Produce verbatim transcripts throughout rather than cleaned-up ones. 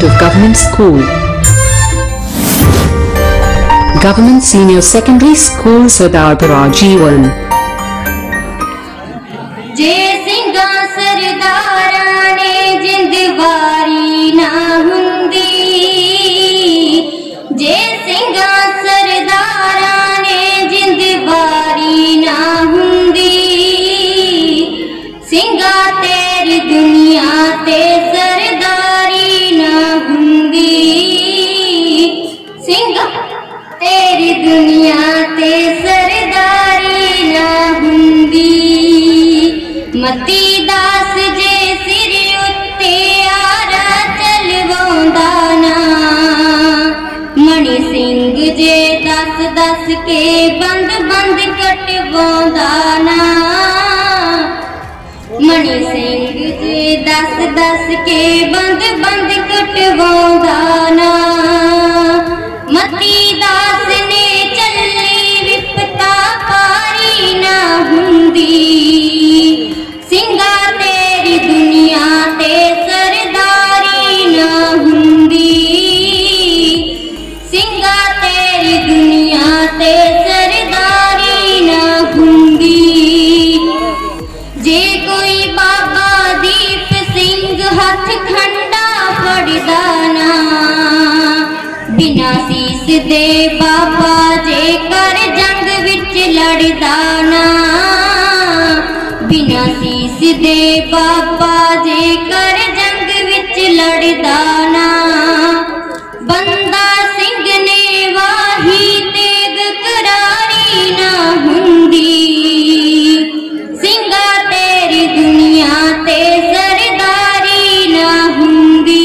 of Government School. Government Senior Secondary School Sardarpura Jeewan. जे ਸਿੰਘਾਂ ਸਰਦਾਰਾਂ ਨੇ ਜਿੰਦਵਾਰੀ ਨਾ ਹੁੰਦੀ, ਜੇ ਸਿੰਘਾਂ ਸਰਦਾਰਾਂ ਨੇ ਜਿੰਦਵਾਰੀ ਨਾ ਹੁੰਦੀ, ਸਿੰਘਾਂ ਤੇਰੀ ਦੁਨੀਆ ਤੇ ਸਰਦਾਰੀ ਨਾ ਹੁੰਦੀ, ਸਿੰਘਾਂ तेरी दुनिया ते सरदारी ना हुंदी। मती दास जे सिर उत्ते आरा चलवाउंदा ना, मणि सिंह जे दस दस के बंद बंद कटवाउंदा ना, मणि सिंह जे दस दस के बंद बंद कटवाउंदा ना। मती दास ने चली विपता पारी ना हुंदी, ਸਿੰਘਾਂ तेरी दुनिया ते सरदारी ना हुंदी, ਸਿੰਘਾਂ तेरी दुनिया ते सरदारी ना हुंदी। जे कोई बाबा दीप सिंह हथ खंडा फड़दा ना, बिना सीस दे बाबा जे कर जंग विच लड़दा ना, बिना सीस दे बाबा जे कर जंग विच लड़दा ना। बंदा सिंह ने वाही तेग करारी ना हुंदी, ਸਿੰਘਾਂ तेरी दुनिया ते सरदारी ना हुंदी,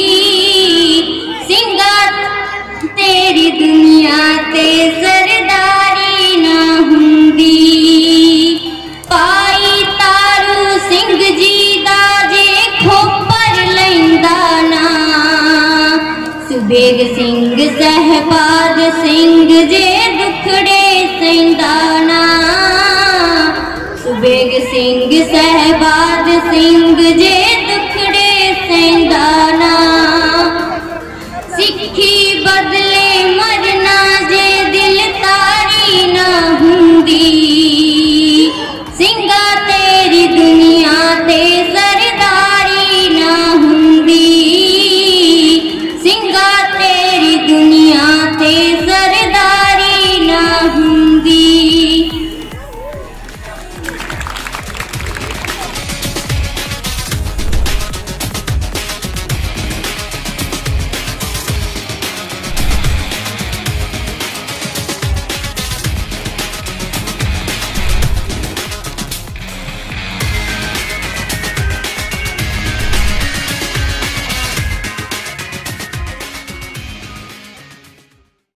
ਸਿੰਘਾਂ तेरी दुनिया ते सरदारी ना हुंदी। पाई तारू सिंह जी दा जे खोपर लैंदा ना, सुबेग सिंह सहबाज सिंह जे